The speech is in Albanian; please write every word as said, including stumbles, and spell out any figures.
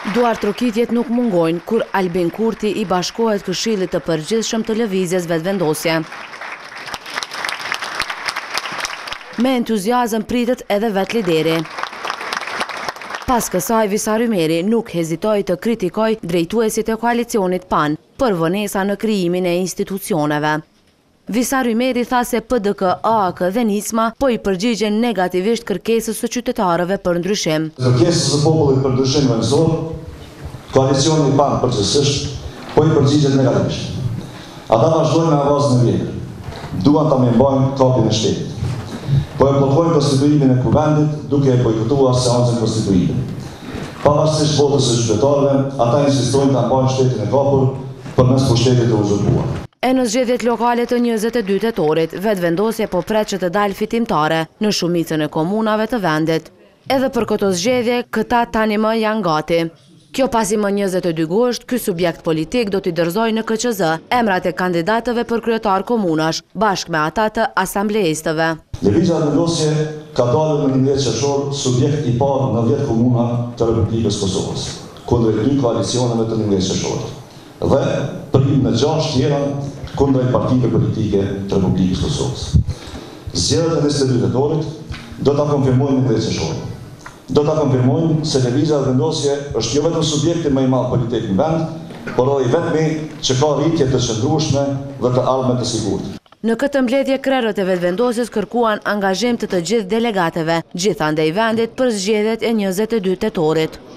Duar trokitjet nuk mungojnë kur Albin Kurti i bashkohet Këshillit të Përgjithshëm të Lëvizjes Vetëvendosje. Me entuziazëm pritet edhe vet lideri. Pas kësaj, Visar Ymeri nuk hezitoi të kritikoj drejtuesit e koalicionit P A N për vonesa në krijimin e institucioneve. Visar Ymeri tha se P D K, A A K dhe Nisma po i përgjigjen negativisht kërkesës së qytetarëve për ndryshim. Kërkesës së popullit për ndryshim vendosor, koalicioni P A N përgjithsisht po i përgjigjet negativisht. Ata vazhdojnë me avazën e vjetër. Duan ta mbajnë kapin e shtetit. Po e bllokojnë konstituimin e kuvendit duke e bojkotuar seancën konstitutive. Pavarësisht votës së qytetarëve, ata insistojnë ta mbajnë shtetin e kapur përmes pushtetit të uzurpuar. E në zgjedhjet lokale të njëzet e dy tetorit, Vetëvendosja po pret që të dalë fitimtare në shumicën e komunave të vendit. Edhe për këto zgjedhje, këta tani më janë gati. Kjo pasi më njëzet e dy gusht, ky subjekt politik do t'i dorëzojë në K Q Z emrat e kandidatëve për kryetar komunash, bashkë me ata të asambleistëve. Lëvizja Vetëvendosje ka dalë në nivel qershor subjekt i parë në dhjetë komuna të Republikës Kosovës, kundër dy koalicioneve të nivel qershor. Dhe prim në gjashtë tjera kundër partive politike të Republikës Kosovës. Zgjedhjet e njëzet e dy tetorit do ta konfirmojnë nivel qershor. Do ta konfirmojnë se Lëvizja Vetëvendosje është jo vetëm subjekti më i madh politik në vend, por edhe i vetmi që ka rritje të qëndrueshme dhe të ardhme të sigurt. Në këtë mbledhje krerët e Vetëvendosjes kërkuan angazhim të të gjithë delegatëve, gjithandej vendit për zgjedhjet e njëzet e dy tetorit.